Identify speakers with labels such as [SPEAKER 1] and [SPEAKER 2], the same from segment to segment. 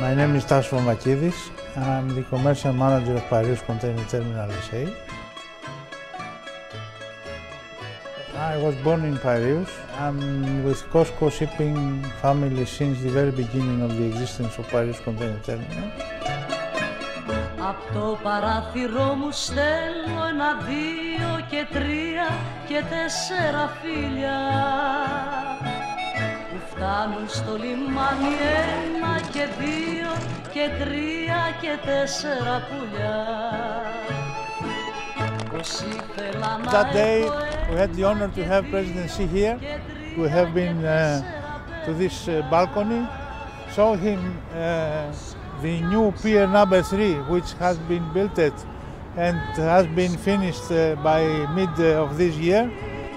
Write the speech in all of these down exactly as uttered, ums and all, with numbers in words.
[SPEAKER 1] My name is Xinhua. I'm the commercial manager of Piraeus Container Terminal S A. I was born in Piraeus. I'm with COSCO shipping family since the very beginning of the existence of Piraeus Container Terminal.
[SPEAKER 2] Απ' το παράθυρό μου στέλνω ένα, δύο και τρία και τέσσερα φίλια που φτάνουν στο λιμάνι, ένα και δύο και τρία και τέσσερα πουλιά.
[SPEAKER 1] That day we had the honor to have President Xi here. We have been uh, to this uh, balcony, show him uh, the new pier number three, which has been built at and has been finished uh, by mid uh, of this year.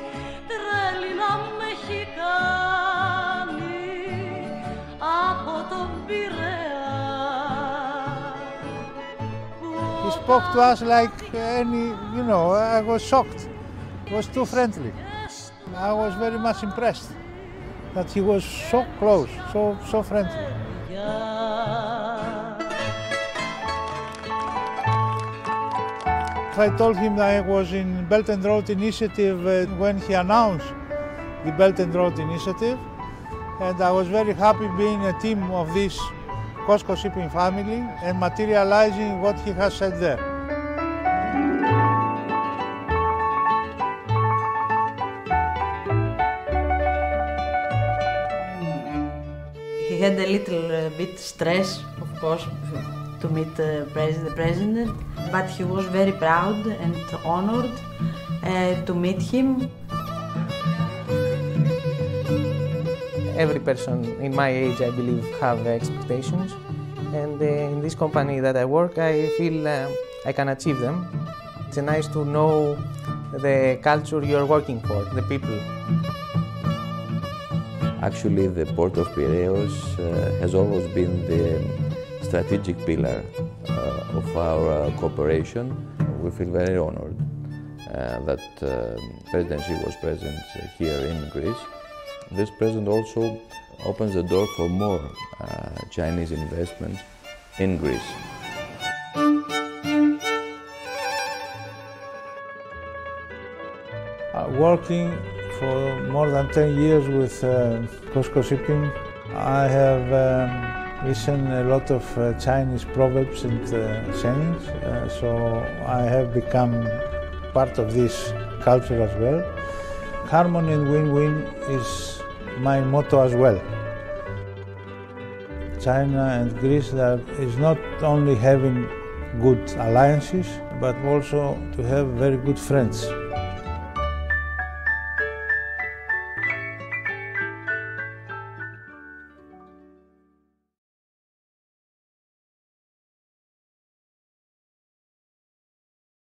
[SPEAKER 1] He spoke to us like any, you know, I was shocked. He was too friendly. I was very much impressed that he was so close, so, so friendly. I told him that I was in Belt and Road Initiative uh, when he announced the Belt and Road Initiative, and I was very happy being a team of this COSCO shipping family and materializing what he has said there.
[SPEAKER 3] He had a little uh, bit stress, of course, to meet uh, pres the president, but he was very proud and honored uh, to meet him.
[SPEAKER 4] Every person in my age, I believe, have expectations, and uh, in this company that I work, I feel uh, I can achieve them. It's nice to know the culture you're working for, the people.
[SPEAKER 5] Actually, the port of Piraeus uh, has always been the strategic pillar uh, of our uh, cooperation. We feel very honored uh, that uh, President Xi was present here in Greece. This present also opens the door for more uh, Chinese investments in Greece.
[SPEAKER 1] Uh, working for more than ten years with uh, COSCO Shipping, I have um, listened a lot of uh, Chinese proverbs and uh, sayings, uh, so I have become part of this culture as well. Harmony and win-win is my motto as well. China and Greece that is not only having good alliances, but also to have very good friends.